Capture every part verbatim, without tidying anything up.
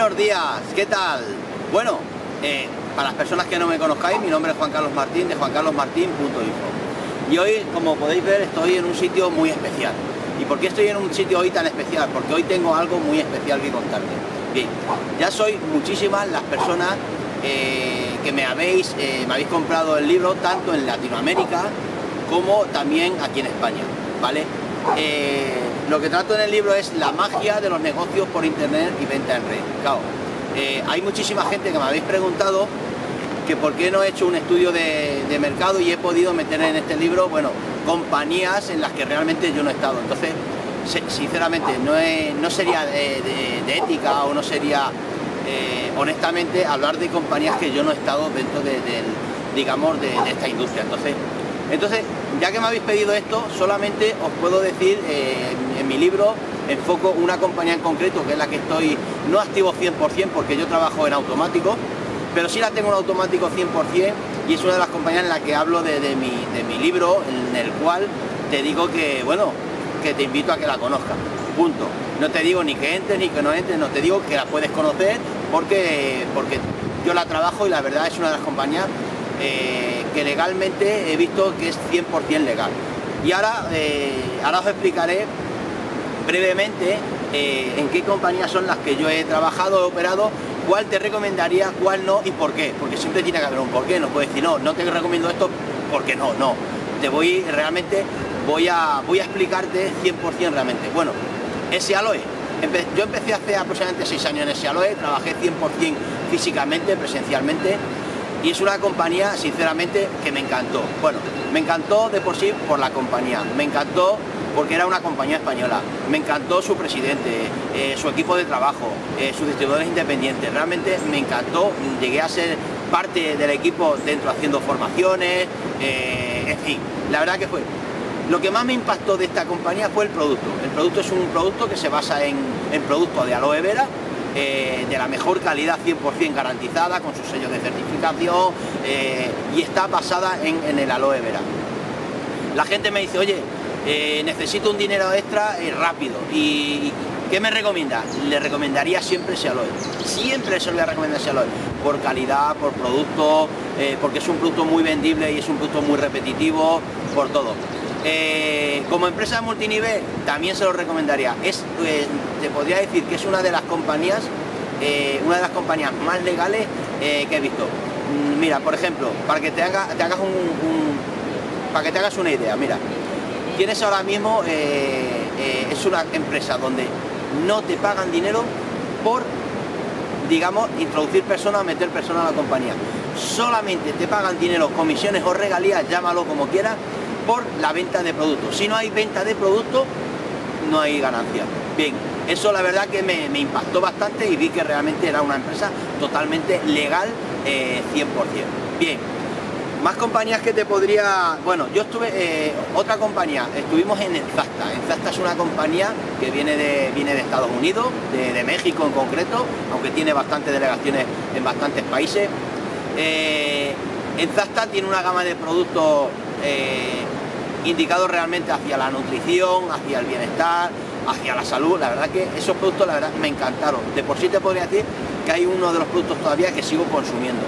Buenos días, ¿qué tal? Bueno, eh, para las personas que no me conozcáis, mi nombre es Juan Carlos Martín, de juan carlos martín punto info. Y hoy, como podéis ver, estoy en un sitio muy especial. ¿Y por qué estoy en un sitio hoy tan especial? Porque hoy tengo algo muy especial que contarte. Bien, ya sois muchísimas las personas eh, que me habéis, eh, me habéis comprado el libro, tanto en Latinoamérica como también aquí en España, ¿vale? Eh, lo que trato en el libro es la magia de los negocios por internet y venta en red. Claro, eh, hay muchísima gente que me habéis preguntado que por qué no he hecho un estudio de, de mercado y he podido meter en este libro, bueno, compañías en las que realmente yo no he estado. Entonces, sinceramente, no, he, no sería de, de, de ética o no sería, eh, honestamente, hablar de compañías que yo no he estado dentro de, de digamos, de, de esta industria. Entonces, entonces, ya que me habéis pedido esto, solamente os puedo decir, eh, en, en mi libro enfoco una compañía en concreto, que es la que estoy, no activo cien por cien, porque yo trabajo en automático, pero sí la tengo en automático cien por cien, y es una de las compañías en la que hablo de, de, mi, de mi libro, en el cual te digo que, bueno, que te invito a que la conozcas, punto. No te digo ni que entres ni que no entres, no te digo que la puedes conocer, porque, porque yo la trabajo y la verdad es una de las compañías eh, que legalmente he visto que es cien por cien legal. Y ahora, eh, ahora os explicaré brevemente eh, en qué compañías son las que yo he trabajado, he operado, cuál te recomendaría, cuál no y por qué, porque siempre tiene que haber un porqué. No puedes decir, no, no te recomiendo esto porque no, no, te voy realmente, voy a, voy a explicarte cien por cien realmente. Bueno, S-Aloe, Empe yo empecé hace aproximadamente seis años en S-Aloe, trabajé cien por cien físicamente, presencialmente, y es una compañía, sinceramente, que me encantó. Bueno, me encantó de por sí por la compañía, me encantó porque era una compañía española, me encantó su presidente, eh, su equipo de trabajo, eh, sus distribuidores independientes, realmente me encantó, llegué a ser parte del equipo dentro haciendo formaciones, eh, en fin, la verdad que fue. Lo que más me impactó de esta compañía fue el producto. El producto es un producto que se basa en, en productos de aloe vera, eh, de la mejor calidad cien por cien garantizada, con sus sellos de certificación, eh, y está basada en, en el aloe vera. La gente me dice, oye, eh, necesito un dinero extra eh, rápido, y ¿qué me recomienda? Le recomendaría siempre S-Aloe, siempre se lo voy a recomendar S-Aloe, por calidad, por producto, eh, porque es un producto muy vendible y es un producto muy repetitivo, por todo. Eh, como empresa multinivel también se lo recomendaría. Es, eh, te podría decir que es una de las compañías, eh, una de las compañías más legales eh, que he visto. Mira, por ejemplo, para que te, haga, te hagas un, un, para que te hagas una idea, mira, tienes ahora mismo, eh, eh, es una empresa donde no te pagan dinero por, digamos, introducir personas, meter personas a la compañía. Solamente te pagan dinero, comisiones o regalías, llámalo como quieras, por la venta de productos. Si no hay venta de productos, no hay ganancia. Bien, eso la verdad que me, me impactó bastante y vi que realmente era una empresa totalmente legal, eh, cien por cien. Bien, más compañías que te podría... Bueno, yo estuve... Eh, otra compañía, estuvimos en Enzasta. Enzasta es una compañía que viene de, viene de Estados Unidos, de, de México en concreto, aunque tiene bastantes delegaciones en bastantes países. Eh, Enzasta tiene una gama de productos eh, indicados realmente hacia la nutrición, hacia el bienestar, hacia la salud. La verdad que esos productos, la verdad, me encantaron. De por sí te podría decir que hay uno de los productos todavía que sigo consumiendo.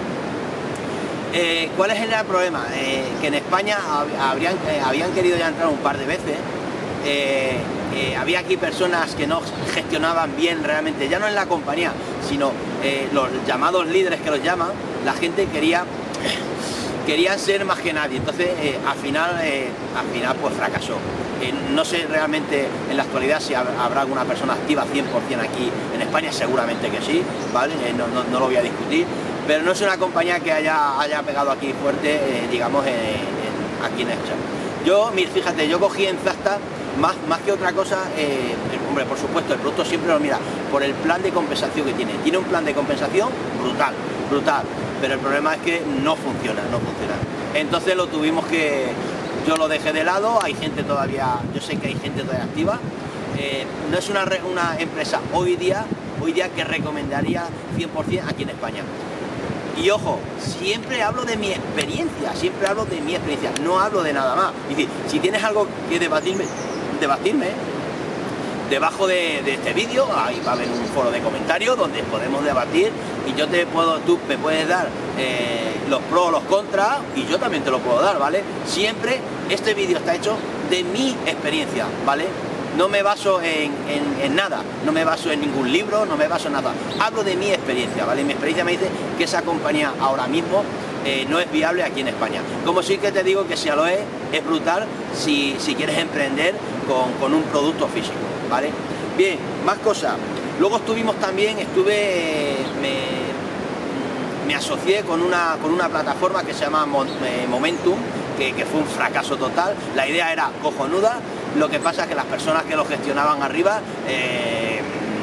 Eh, ¿Cuál es el problema? Eh, que en España habrían, eh, habían querido ya entrar un par de veces. Eh, eh, había aquí personas que no gestionaban bien realmente, ya no en la compañía, sino eh, los llamados líderes que los llaman. La gente quería querían ser más que nadie, entonces eh, al final eh, al final pues fracasó. Eh, no sé realmente en la actualidad si habrá alguna persona activa cien por cien aquí en España, seguramente que sí, ¿vale? Eh, no, no, no lo voy a discutir, pero no es una compañía que haya, haya pegado aquí fuerte, eh, digamos, en, en, aquí en el chat. Yo, mira, fíjate, yo cogí en Enzasta más, más que otra cosa, eh, hombre, por supuesto, el producto siempre lo mira por el plan de compensación que tiene. Tiene un plan de compensación brutal, brutal, pero el problema es que no funciona, no funciona. Entonces lo tuvimos que... Yo lo dejé de lado, hay gente todavía, yo sé que hay gente todavía activa. Eh, no es una, una empresa hoy día, hoy día que recomendaría cien por cien aquí en España. Y ojo, siempre hablo de mi experiencia, siempre hablo de mi experiencia, no hablo de nada más. Es decir, si tienes algo que debatirme, debatirme, debajo de, de este vídeo, ahí va a haber un foro de comentarios donde podemos debatir y yo te puedo, tú me puedes dar eh, los pros, los contras y yo también te lo puedo dar, ¿vale? Siempre este vídeo está hecho de mi experiencia, ¿vale? No me baso en, en, en nada, no me baso en ningún libro, no me baso en nada. Hablo de mi experiencia, ¿vale? Mi experiencia me dice que esa compañía ahora mismo eh, no es viable aquí en España. Como sí que te digo que Xialoe es brutal si, si quieres emprender con, con un producto físico, ¿vale? Bien, más cosas. Luego estuvimos también, estuve, me, me asocié con una, con una plataforma que se llama Momentum, que, que fue un fracaso total. La idea era cojonuda. Lo que pasa es que las personas que lo gestionaban arriba, eh,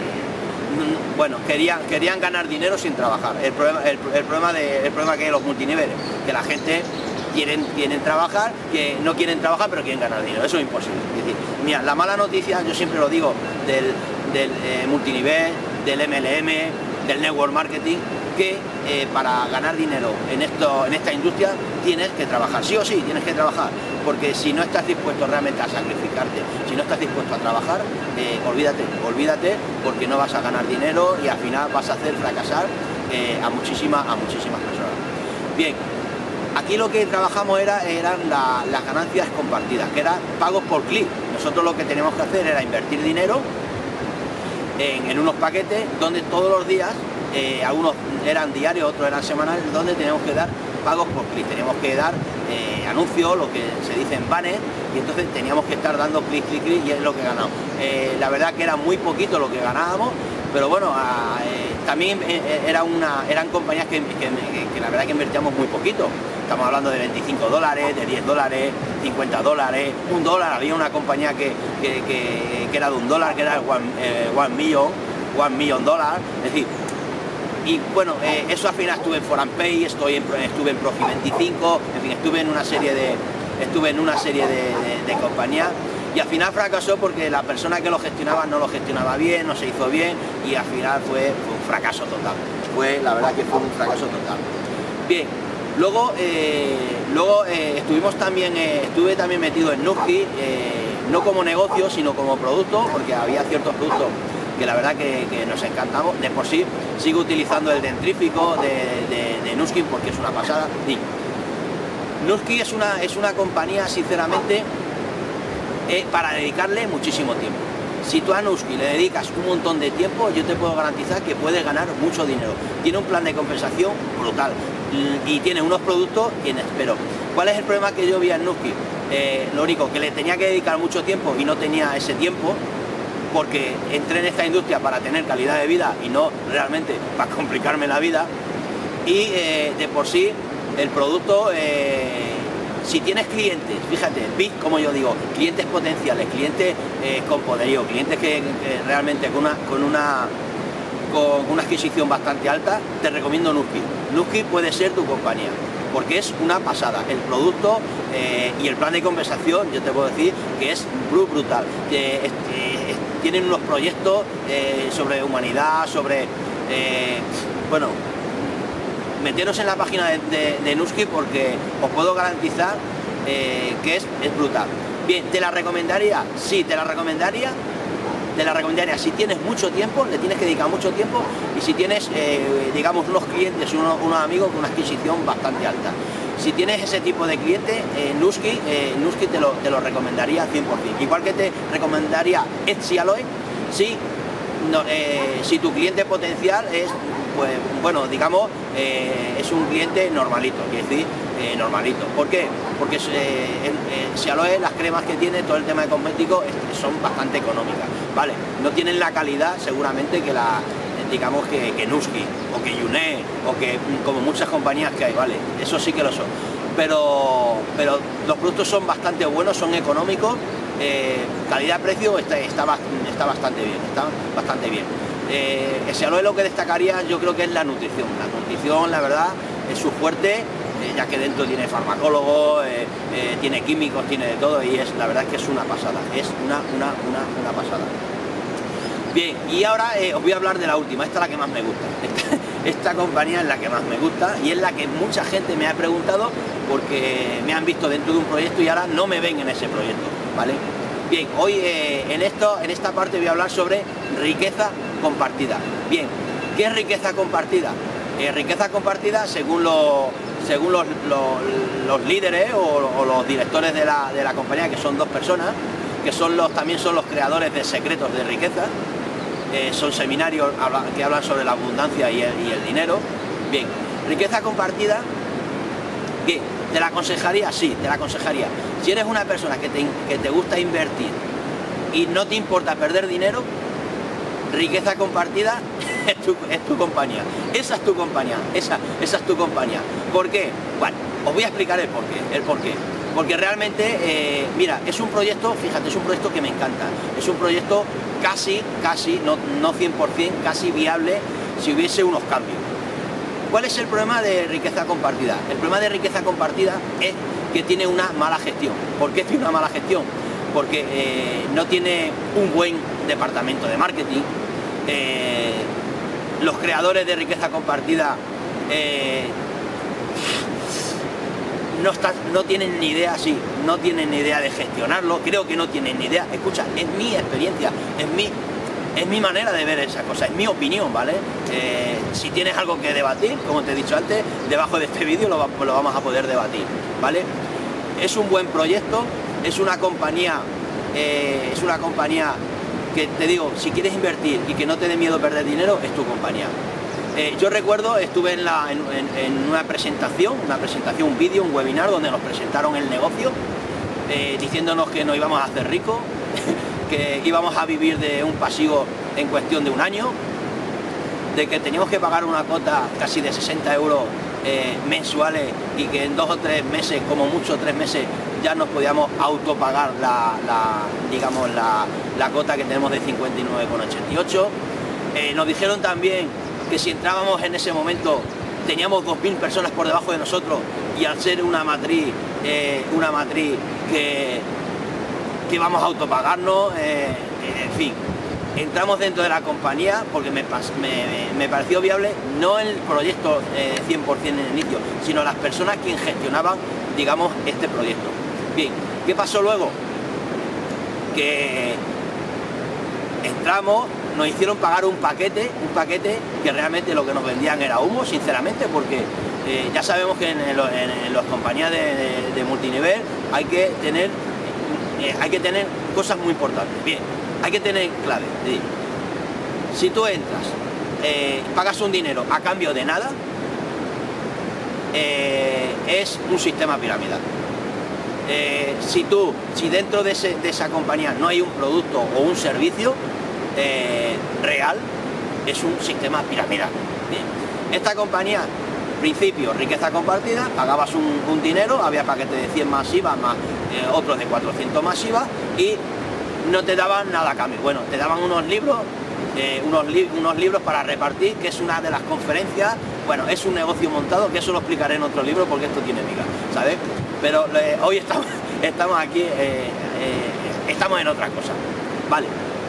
bueno, querían, querían ganar dinero sin trabajar. El problema, el, el problema de, el problema que hay en los multiniveles, que la gente quieren, quieren trabajar, que no quieren trabajar, pero quieren ganar dinero. Eso es imposible. Es decir, mira, la mala noticia, yo siempre lo digo, del, del eh, multinivel, del M L M, del network marketing, que eh, para ganar dinero en, esto, en esta industria tienes que trabajar, sí o sí, tienes que trabajar, porque si no estás dispuesto realmente a sacrificarte, si no estás dispuesto a trabajar, eh, olvídate, olvídate, porque no vas a ganar dinero y al final vas a hacer fracasar eh, a, muchísimas, a muchísimas personas. Bien, aquí lo que trabajamos era, eran la, las ganancias compartidas, que eran pagos por clic. Nosotros lo que teníamos que hacer era invertir dinero en, en unos paquetes donde todos los días, eh, algunos eran diarios, otros eran semanales, donde teníamos que dar pagos por clic, teníamos que dar eh, anuncios, lo que se dice en banner, y entonces teníamos que estar dando clic, clic, clic, y es lo que ganamos. Eh, la verdad que era muy poquito lo que ganábamos, pero bueno, a, eh, también eh, era una, eran compañías que, que, que, que la verdad que invertíamos muy poquito. Estamos hablando de veinticinco dólares, de diez dólares, cincuenta dólares, un dólar. Había una compañía que, que, que, que era de un dólar, que era one, eh, one million, one million dólares, es decir. Y bueno, eh, eso al final estuve en ForAmPay, estoy en, estuve en Profi veinticinco, en fin, estuve en una serie de, estuve en una serie de, de, de compañías y al final fracasó porque la persona que lo gestionaba no lo gestionaba bien, no se hizo bien y al final fue, fue un fracaso total. Fue, la verdad que fue un fracaso total. Bien, luego, eh, luego eh, estuvimos también, eh, estuve también metido en Nuski, eh, no como negocio, sino como producto, porque había ciertos productos que la verdad que, que nos encantamos. De por sí sigo utilizando el dentrífico de, de, de Nuski porque es una pasada. Sí. Nuski es una, es una compañía, sinceramente, eh, para dedicarle muchísimo tiempo. Si tú a Nuski le dedicas un montón de tiempo, yo te puedo garantizar que puedes ganar mucho dinero. Tiene un plan de compensación brutal y tiene unos productos inesperos. ¿Cuál es el problema que yo vi en Nuski? Eh, lo único, que le tenía que dedicar mucho tiempo y no tenía ese tiempo, porque entré en esta industria para tener calidad de vida y no realmente para complicarme la vida. Y eh, de por sí el producto, eh, si tienes clientes, fíjate, big, como yo digo, clientes potenciales, clientes eh, con poderío, clientes que, que realmente con una, con, una, con una adquisición bastante alta, te recomiendo Nuski. Nuski puede ser tu compañía, porque es una pasada. El producto eh, y el plan de compensación, yo te puedo decir que es brutal. Que, eh, tienen unos proyectos eh, sobre humanidad, sobre, eh, bueno, meteros en la página de, de, de Nuski porque os puedo garantizar eh, que es, es brutal. Bien, ¿te la recomendaría? Sí, te la recomendaría. Te la recomendaría si tienes mucho tiempo, le tienes que dedicar mucho tiempo y si tienes, eh, digamos, unos clientes, unos, unos amigos con una adquisición bastante alta. Si tienes ese tipo de cliente, eh, Nuski, eh, Nuski te lo, te lo recomendaría cien por cien. Igual que te recomendaría Xialoe, si, no, eh, si tu cliente potencial es, pues, bueno, digamos, eh, es un cliente normalito, quiere decir, eh, normalito. ¿Por qué? Porque eh, Xialoe, las cremas que tiene, todo el tema de cosméticos, son bastante económicas, ¿vale? No tienen la calidad, seguramente, que la... digamos que, que Nuski o que Yuné o que como muchas compañías que hay, vale, eso sí que lo son, pero, pero los productos son bastante buenos, son económicos, eh, calidad-precio está, está, está bastante bien, está bastante bien. Eh, Xialoe lo que destacaría yo creo que es la nutrición, la nutrición la verdad es su fuerte, eh, ya que dentro tiene farmacólogos, eh, eh, tiene químicos, tiene de todo y es la verdad es que es una pasada, es una, una, una, una pasada. Bien, y ahora eh, os voy a hablar de la última, esta es la que más me gusta. Esta, esta compañía es la que más me gusta y es la que mucha gente me ha preguntado porque me han visto dentro de un proyecto y ahora no me ven en ese proyecto, ¿vale? Bien, hoy eh, en, esto, en esta parte voy a hablar sobre riqueza compartida. Bien, ¿qué es riqueza compartida? Eh, riqueza compartida, según, lo, según los, los, los líderes o, o los directores de la, de la compañía, que son dos personas, que son los, también son los creadores de secretos de riqueza, eh, son seminarios que hablan sobre la abundancia y el, y el dinero. Bien, riqueza compartida, ¿qué? ¿Te la aconsejaría? Sí, te la aconsejaría. Si eres una persona que te, que te gusta invertir y no te importa perder dinero, riqueza compartida es tu, es tu compañía. Esa es tu compañía, esa, esa es tu compañía. ¿Por qué? Bueno, os voy a explicar el porqué. El porqué. Porque realmente, eh, mira, es un proyecto, fíjate, es un proyecto que me encanta. Es un proyecto casi, casi, no, no cien por cien, casi viable si hubiese unos cambios. ¿Cuál es el problema de riqueza compartida? El problema de riqueza compartida es que tiene una mala gestión. ¿Por qué tiene una mala gestión? Porque eh, no tiene un buen departamento de marketing. Eh, los creadores de riqueza compartida eh, no, está, no tienen ni idea, sí, no tienen ni idea de gestionarlo. Creo que no tienen ni idea. Escucha, es mi experiencia, es mi... Es mi manera de ver esa cosa, es mi opinión, ¿vale? Eh, si tienes algo que debatir, como te he dicho antes, debajo de este vídeo lo, lo vamos a poder debatir, ¿vale? Es un buen proyecto, es una compañía, eh, es una compañía que, te digo, si quieres invertir y que no te dé miedo perder dinero, es tu compañía. Eh, yo recuerdo, estuve en, la, en, en, en una presentación, una presentación, un vídeo, un webinar donde nos presentaron el negocio, eh, diciéndonos que nos íbamos a hacer ricos, que íbamos a vivir de un pasivo en cuestión de un año, de que teníamos que pagar una cuota casi de sesenta euros eh, mensuales y que en dos o tres meses, como mucho tres meses, ya nos podíamos autopagar la, la, digamos, la, la cuota que tenemos de cincuenta y nueve con ochenta y ocho. Eh, nos dijeron también que si entrábamos en ese momento teníamos dos mil personas por debajo de nosotros y al ser una matriz, eh, una matriz que que vamos a autopagarnos, eh, en fin, entramos dentro de la compañía porque me, me, me pareció viable, no el proyecto eh, cien por cien en el inicio, sino las personas quienes gestionaban, digamos, este proyecto. Bien, ¿qué pasó luego? Que entramos, nos hicieron pagar un paquete, un paquete que realmente lo que nos vendían era humo, sinceramente, porque eh, ya sabemos que en, en, en las compañías de, de, de multinivel hay que tener Eh, hay que tener cosas muy importantes. Bien, hay que tener clave. ¿Sí? Si tú entras, eh, pagas un dinero a cambio de nada, eh, es un sistema piramidal. Eh, si tú, si dentro de, ese, de esa compañía no hay un producto o un servicio eh, real, es un sistema piramidal. Bien. Esta compañía, principio, riqueza compartida, pagabas un, un dinero, había paquetes de cien más I V A, más eh, otros de cuatrocientos más I V A, y no te daban nada a cambio. Bueno, te daban unos libros, eh, unos, li unos libros para repartir, que es una de las conferencias. Bueno, es un negocio montado, que eso lo explicaré en otro libro porque esto tiene miga, ¿sabes? Pero eh, hoy estamos, estamos aquí, eh, eh, estamos en otra cosa, ¿vale?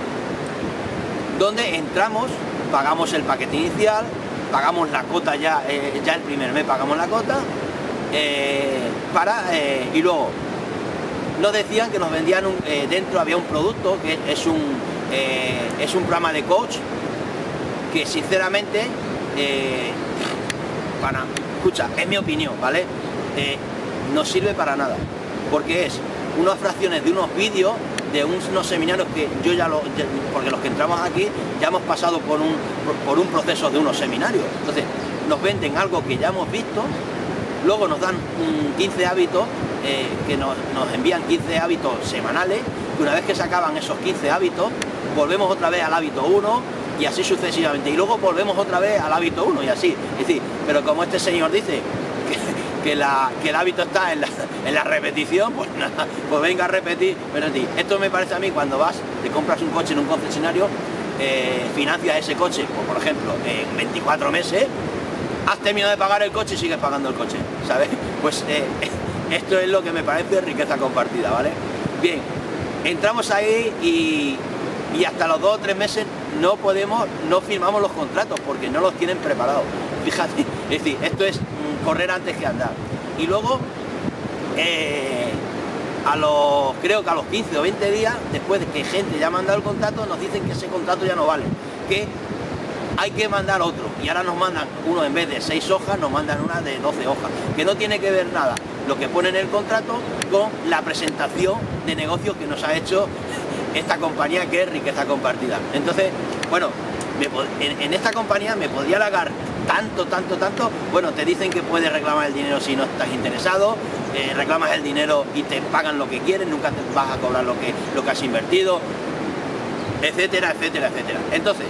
Donde entramos, pagamos el paquete inicial, pagamos la cota ya, eh, ya el primer mes pagamos la cota, eh, para, eh, y luego nos decían que nos vendían, un, eh, dentro había un producto que es un, eh, es un programa de coach, que sinceramente, eh, para, escucha, es mi opinión, ¿vale? Eh, no sirve para nada, porque es unas fracciones de unos vídeos, de unos seminarios que yo ya lo, porque los que entramos aquí ya hemos pasado por un, por un proceso de unos seminarios. Entonces nos venden algo que ya hemos visto, luego nos dan un quince hábitos, eh, que nos, nos envían quince hábitos semanales, y una vez que se acaban esos quince hábitos, volvemos otra vez al hábito uno y así sucesivamente, y luego volvemos otra vez al hábito uno y así. Es decir, pero como este señor dice que, la, que el hábito está en la, en la repetición, pues nada, pues venga a repetir. Pero sí, esto me parece a mí cuando vas, te compras un coche en un concesionario, eh, financias ese coche, pues, por ejemplo, en veinticuatro meses, has terminado de pagar el coche y sigues pagando el coche, ¿sabes? Pues eh, esto es lo que me parece riqueza compartida, ¿vale? Bien, entramos ahí y, y hasta los dos o tres meses no podemos, no firmamos los contratos porque no los tienen preparados. Fíjate, es decir, esto es correr antes que andar. Y luego, eh, a los, creo que a los quince o veinte días, después de que gente ya ha mandado el contrato, nos dicen que ese contrato ya no vale, que hay que mandar otro, y ahora nos mandan uno, en vez de seis hojas, nos mandan una de doce hojas, que no tiene que ver nada lo que pone en el contrato con la presentación de negocio que nos ha hecho esta compañía, que es Riqueza Compartida. Entonces, bueno, me, en, en esta compañía me podría halagar tanto, tanto, tanto. Bueno, te dicen que puedes reclamar el dinero si no estás interesado, eh, reclamas el dinero y te pagan lo que quieren, nunca te vas a cobrar lo que, lo que has invertido, etcétera, etcétera, etcétera. Entonces,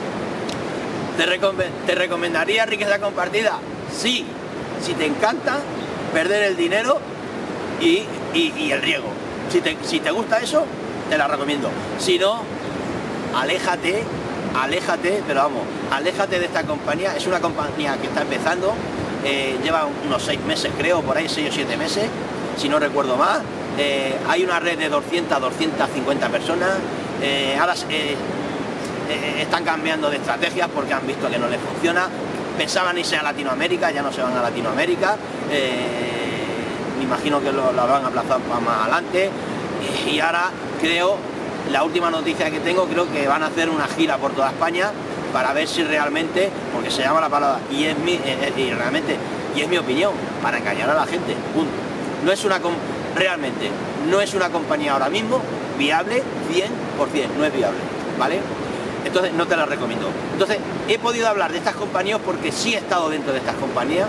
¿te, recom ¿te recomendaría Riqueza Compartida? Sí, si te encanta perder el dinero y, y, y el riesgo. Si te, si te gusta eso, te la recomiendo. Si no, aléjate, aléjate, pero vamos, aléjate de esta compañía. Es una compañía que está empezando, eh, lleva unos seis meses creo, por ahí seis o siete meses, si no recuerdo más. Eh, hay una red de doscientas, doscientas cincuenta personas. Eh, ahora eh, eh, están cambiando de estrategias porque han visto que no les funciona. Pensaban irse a Latinoamérica, ya no se van a Latinoamérica. Eh, me imagino que lo, lo van a aplazar para más adelante. Y ahora creo, la última noticia que tengo, creo que van a hacer una gira por toda España para ver si realmente, porque se llama la palabra, y es mi, eh, y realmente, y es mi opinión, para engañar a la gente, punto. No es una, realmente, no es una compañía ahora mismo viable, cien por cien, no es viable, ¿vale? Entonces no te la recomiendo. Entonces, he podido hablar de estas compañías porque sí he estado dentro de estas compañías.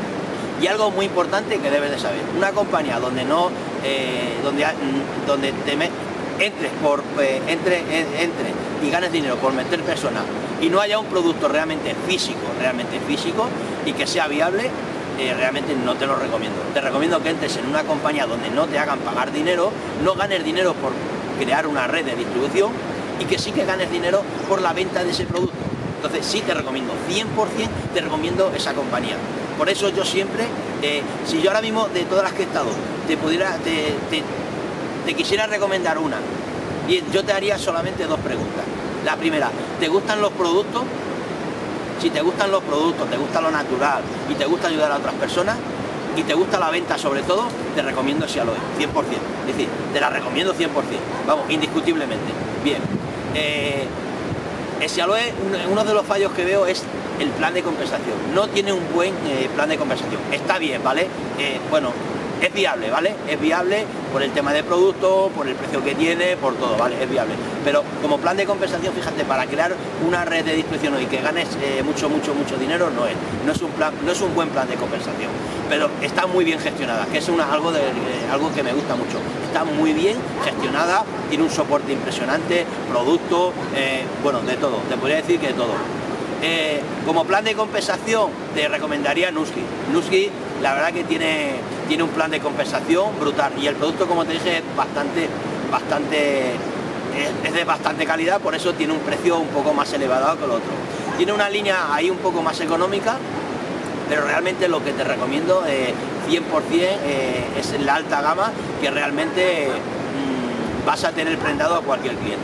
Y algo muy importante que debes de saber, una compañía donde no, eh, donde, donde te me, entres por, eh, entre, entre y ganes dinero por meter personas y no haya un producto realmente físico, realmente físico y que sea viable, eh, realmente no te lo recomiendo. Te recomiendo que entres en una compañía donde no te hagan pagar dinero, no ganes dinero por crear una red de distribución y que sí que ganes dinero por la venta de ese producto. Entonces sí te recomiendo, cien por cien te recomiendo esa compañía. Por eso yo siempre, eh, si yo ahora mismo de todas las que he estado, te pudiera, te, te, te quisiera recomendar una, bien, yo te haría solamente dos preguntas. La primera, ¿te gustan los productos? Si te gustan los productos, te gusta lo natural y te gusta ayudar a otras personas y te gusta la venta sobre todo, te recomiendo Xialoe, cien por cien. Es decir, te la recomiendo cien por cien, vamos, indiscutiblemente. Bien, eh, Xialoe, uno de los fallos que veo es el plan de compensación. No tiene un buen eh, plan de compensación. Está bien, ¿vale? Eh, bueno, es viable, ¿vale? Es viable por el tema de producto, por el precio que tiene, por todo, ¿vale? Es viable. Pero como plan de compensación, fíjate, para crear una red de distribución y que ganes eh, mucho, mucho, mucho dinero, no es. No es un plan, no es un buen plan de compensación. Pero está muy bien gestionada, que es una, algo, de, eh, algo que me gusta mucho. Está muy bien gestionada, tiene un soporte impresionante, producto, eh, bueno, de todo. Te podría decir que de todo. Eh, como plan de compensación te recomendaría Nuski. Nuski la verdad que tiene, tiene un plan de compensación brutal y el producto, como te dije, es bastante, bastante, es, es de bastante calidad, por eso tiene un precio un poco más elevado que el otro. Tiene una línea ahí un poco más económica, pero realmente lo que te recomiendo eh, cien por cien eh, es la alta gama, que realmente mmm, vas a tener prendado a cualquier cliente.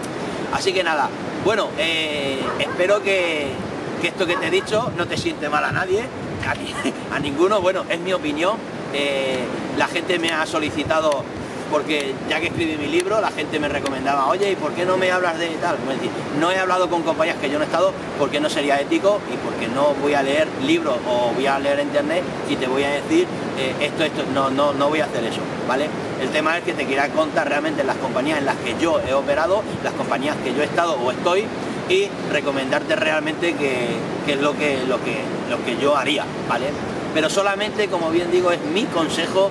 Así que nada, bueno, eh, espero que, que esto que te he dicho no te siente mal a nadie, a, a ninguno. Bueno, es mi opinión. Eh, la gente me ha solicitado, porque ya que escribí mi libro, la gente me recomendaba, oye, ¿y por qué no me hablas de tal? Es decir, no he hablado con compañías que yo no he estado porque no sería ético y porque no voy a leer libros o voy a leer internet y te voy a decir eh, esto, esto, no, no, no voy a hacer eso, ¿vale? El tema es que te quiera contar realmente las compañías en las que yo he operado, las compañías que yo he estado o estoy, y recomendarte realmente que, que es lo que, lo, que, lo que yo haría, ¿vale? Pero solamente, como bien digo, es mi consejo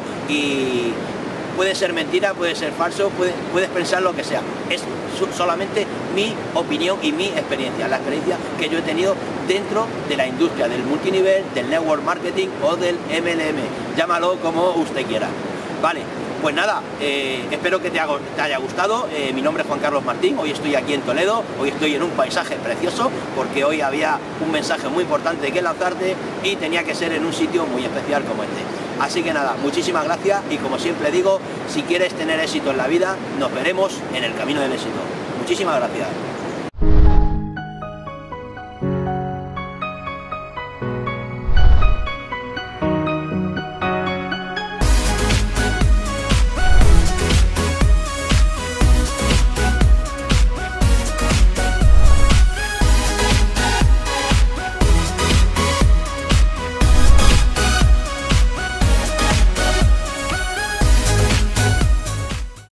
y puede ser mentira, puede ser falso, puede, puedes pensar lo que sea. Es solamente mi opinión y mi experiencia, la experiencia que yo he tenido dentro de la industria del multinivel, del network marketing o del M L M. Llámalo como usted quiera. Vale, pues nada, eh, espero que te, hago, te haya gustado. Eh, mi nombre es Juan Carlos Martín, hoy estoy aquí en Toledo, hoy estoy en un paisaje precioso, porque hoy había un mensaje muy importante que lanzarte y tenía que ser en un sitio muy especial como este. Así que nada, muchísimas gracias y como siempre digo, si quieres tener éxito en la vida, nos veremos en el camino del éxito. Muchísimas gracias.